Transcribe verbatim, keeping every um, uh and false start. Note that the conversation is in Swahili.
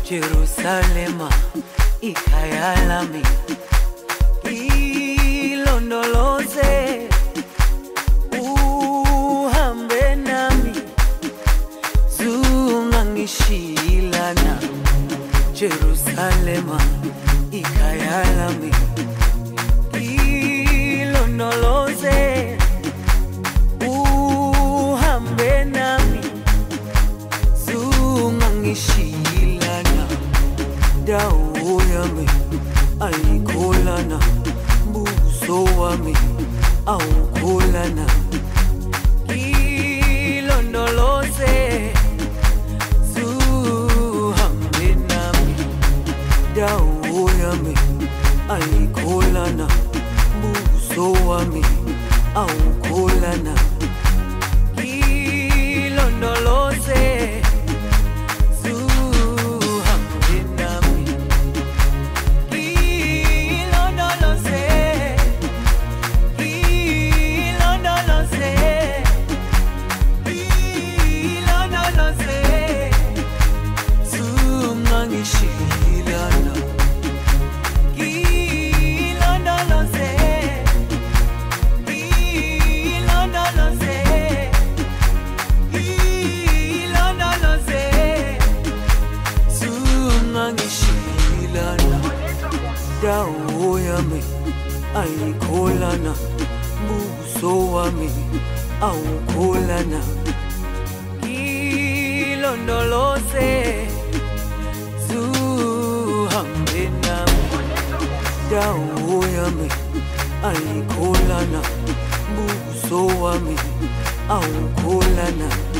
Jerusalema ikhaya lami, ilondoloze uhambe nami, zungangishilana. Jerusalema ikhaya lami, ilondoloze uhambe nami, zungangishilana. Dawo yami ayikholana, buso wami awukholana. Ilondoloze zuhambe nami, dawo yami ayikholana, buso wami awukholana. Ilondoloze dawo yami ayikholana, buso wami awukholana. Ilondoloze zuhambe nami, dawo yami ayikholana, buso wami awukholana.